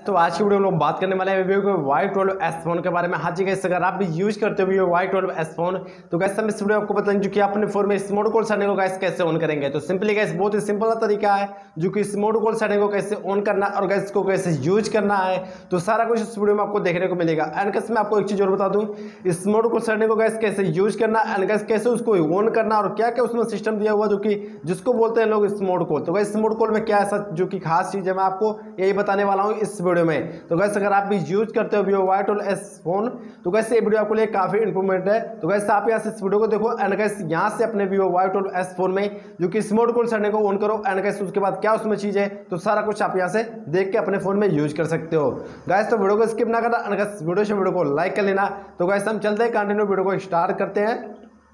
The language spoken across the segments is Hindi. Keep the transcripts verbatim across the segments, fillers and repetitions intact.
तो आज की वीडियो में लोग बात करने वाले हैं वीवो के वाई ट्वेल्व एस फोन के बारे में। हाँ जी गाइस, अगर आप भी यूज करते हो Vivo Y twelve S phone तो गाइस हम इस वीडियो आपको बताएंगे जो कि आप अपने फोन में स्मार्ट कॉल सेटिंग को गाइस कैसे ऑन करेंगे। तो सिंपली गाइस बहुत ही सिंपल तरीका है जो कि स्मार्ट कॉल सेटिंग को कैसे ऑन करना और गाइस को कैसे यूज करना है, तो सारा कुछ इस वीडियो में आपको देखने को मिलेगा। एंड गाइस मैं आपको एक चीज और बता दूं, स्मार्ट कॉल सेटिंग को गाइस कैसे यूज करना एंड गाइस कैसे उसको ऑन करना और क्या क्या उसमें सिस्टम दिया हुआ जो कि जिसको बोलते हैं लोग स्मार्ट कॉल। तो गाइस स्मार्ट कॉल में क्या ऐसा जो कि खास चीज है मैं आपको यही बताने वाला हूँ इस वीडियो में। तो गाइस अगर आप भी यूज करते हो Vivo Y twelve S phone तो गाइस ये वीडियो आपके लिए काफी इंप्रूवमेंट है। तो गाइस आप यहाँ से इस वीडियो को देखो एंड गाइस यहाँ से अपने Vivo Y twelve S phone में जो कि स्मार्ट कॉल सेटिंग को ऑन करो एंड गाइस उसके बाद क्या उसमें चीज है तो सारा कुछ आप यहाँ से देख के अपने फोन में यूज कर सकते हो। गाइस तो वीडियो को स्किप ना करना एंड गाइस वीडियो से वीडियो को लाइक कर लेना। तो गाइस हम चलते हैं कंटिन्यू वीडियो को स्टार्ट करते हैं।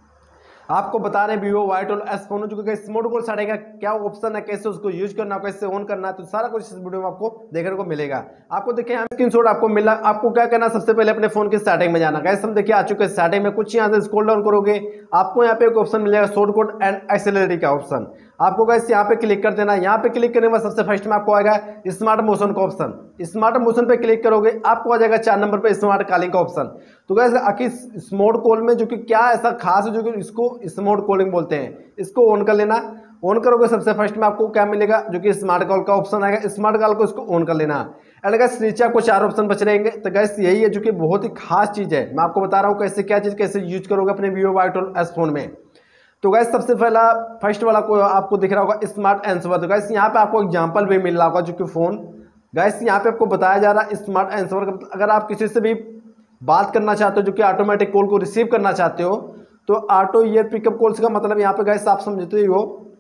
आपको बता रहे हैं Vivo Y twelve S phone जो कि स्मार्ट कॉल सेटिंग का क्या ऑप्शन है, कैसे उसको यूज करना है, कैसे ऑन करना है, तो सारा कुछ इस वीडियो में आपको देखने को मिलेगा। आपको देखिए यहाँ स्क्रीनशॉट आपको मिला। आपको क्या करना है, सबसे पहले अपने फोन की सेटिंग में जाना। गाइस हम देखिए आ चुके हैं सेटिंग में। कुछ यहाँ से स्क्रॉल डाउन करोगे आपको यहाँ पे एक ऑप्शन मिलेगा शॉर्टकट एंड एक्सेलरेटिव का ऑप्शन। आपको गाइस यहाँ पे क्लिक कर देना। यहाँ पे क्लिक करने के बाद सबसे फर्स्ट में आपको आएगा स्मार्ट मोशन का ऑप्शन। स्मार्ट मोशन पे क्लिक करोगे आपको आ जाएगा चार नंबर पे स्मार्ट कॉलिंग का ऑप्शन। तो गाइस आखिर स्मार्ट कॉल में जो कि क्या ऐसा खास है जो कि इसको स्मार्ट कॉलिंग बोलते हैं, इसको ऑन कर लेना। ऑन करोगे सबसे फर्स्ट में आपको क्या मिलेगा जो कि स्मार्ट कॉल का ऑप्शन आएगा। स्मार्ट कॉल को इसको ऑन कर लेना एंड गाइस नीचे आपको चार ऑप्शन बच रहेंगे। तो गाइस यही है जो कि बहुत ही खास चीज है, मैं आपको बता रहा हूँ कैसे क्या चीज कैसे यूज करोगे अपने Vivo Y twelve S phone में। तो गाइस सबसे पहला फर्स्ट वाला को आपको दिख रहा होगा स्मार्ट आंसर। तो गाइस यहाँ पे आपको एग्जांपल भी मिल रहा होगा जो कि फोन गाइस यहाँ पे आपको बताया जा रहा है स्मार्ट आंसर का। अगर आप किसी से भी बात करना चाहते हो जो कि ऑटोमेटिक कॉल को रिसीव करना चाहते हो तो ऑटो ईयर पिकअप कॉल्स का मतलब यहाँ पे गाइस आप समझते ही हो।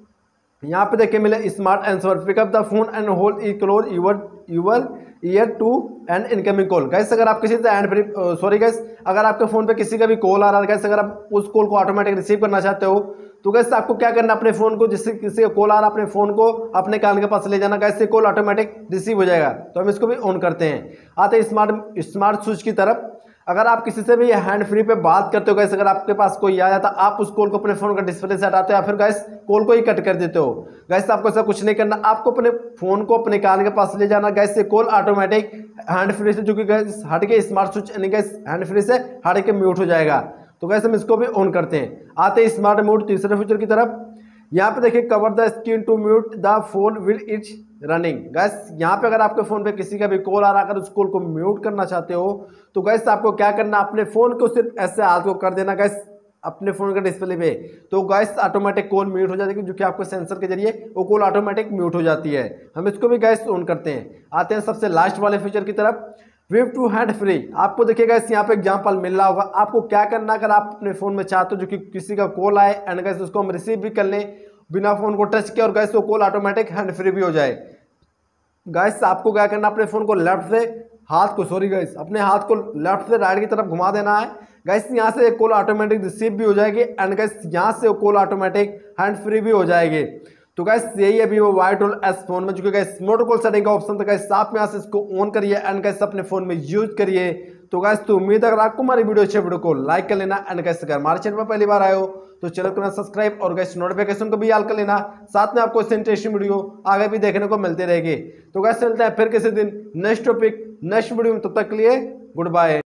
यहाँ पे देखिए मिले smart answer pick up the phone and hold it close your your ear to and incoming call. Guys अगर आप किसी से हैंड फ्री सॉरी गाइस अगर आपके फोन पे किसी का भी कॉल आ रहा है गाइस, अगर आप उस कॉल को ऑटोमेटिक रिसीव करना चाहते हो तो गाइस आपको क्या करना, अपने फोन को जिससे किसी का कॉल आ रहा है अपने फोन को अपने कान के पास ले जाना। गाइस से कॉल ऑटोमेटिक रिसीव हो जाएगा। तो हम इसको भी ऑन करते हैं। आते हैं स्मार्ट स्मार्ट स्विच की तरफ। अगर आप किसी से भी हैंड फ्री पे बात करते हो गाइस, अगर आपके पास कोई आ जाता आप उस कॉल को अपने फोन का डिस्प्ले से हटाते हो या फिर गाइस कॉल को ही कट कर देते हो। गाइस आपको ऐसा कुछ नहीं करना, आपको अपने फोन को अपने कान के पास ले जाना। गाइस से कॉल ऑटोमेटिक हैंड फ्री से जो कि गाइस हट के स्मार्ट स्विच यानी गाइस हैंड फ्री से हट के म्यूट हो जाएगा। तो गाइस हम इसको भी ऑन करते हैं। आते हैं स्मार्ट म्यूट तीसरे फीचर की तरफ। यहाँ पे देखिए cover the screen to mute the phone will it's running. Guys यहाँ पे अगर आपके फोन पे किसी का भी कॉल आ रहा है, अगर उस कॉल को म्यूट करना चाहते हो तो गाइस आपको क्या करना, अपने फोन को सिर्फ ऐसे हाथ को कर देना गाइस अपने फोन के डिस्प्ले पे। तो गाइस ऑटोमेटिक कॉल म्यूट हो जाती है जो कि आपको सेंसर के जरिए वो कॉल ऑटोमेटिक म्यूट हो जाती है। हम इसको भी गाइस ऑन करते हैं। आते हैं सबसे लास्ट वाले फीचर की तरफ, वेव टू हैंड फ्री। आपको देखिएगा इस यहाँ पे एग्जांपल मिल रहा होगा। आपको क्या करना, अगर आप अपने फोन में चाहते हो जो कि किसी का कॉल आए एंड गाइस उसको हम रिसीव भी कर लें बिना फोन को टच किए और गाइस वो कॉल ऑटोमेटिक हैंड फ्री भी हो जाए। गाइस आपको क्या करना, अपने फोन को लेफ्ट से हाथ को सॉरी गाइस अपने हाथ को लेफ्ट से राइट की तरफ घुमा देना है। गाइस यहाँ से कॉल ऑटोमेटिक रिसीव भी हो जाएगी एंड गाइस यहाँ से कॉल ऑटोमेटिक हैंड फ्री भी हो जाएगी। तो गाइस यही है Vivo Y twelve S phone में जो कि गाइस स्मार्ट कॉल सेटिंग का ऑप्शन था। गाइस आप यहाँ से इसको ऑन करिए एंड गाइस अपने फोन में यूज करिए। तो गाइस तो उम्मीद है अगर आपको हमारी वीडियो अच्छी वीडियो को लाइक कर लेना एंड गाइस अगर हमारे चैनल पर पहली बार आए हो तो चैनल को सब्सक्राइब और गाइस नोटिफिकेशन को भी ऑल कर लेना। साथ में आपको इस इंटरेस्टिंग वीडियो आगे भी देखने को मिलते रहेगी। तो गाइस चलते हैं फिर किसी दिन नेक्स्ट टॉपिक नेक्स्ट वीडियो में, तब तक के लिए गुड बाय।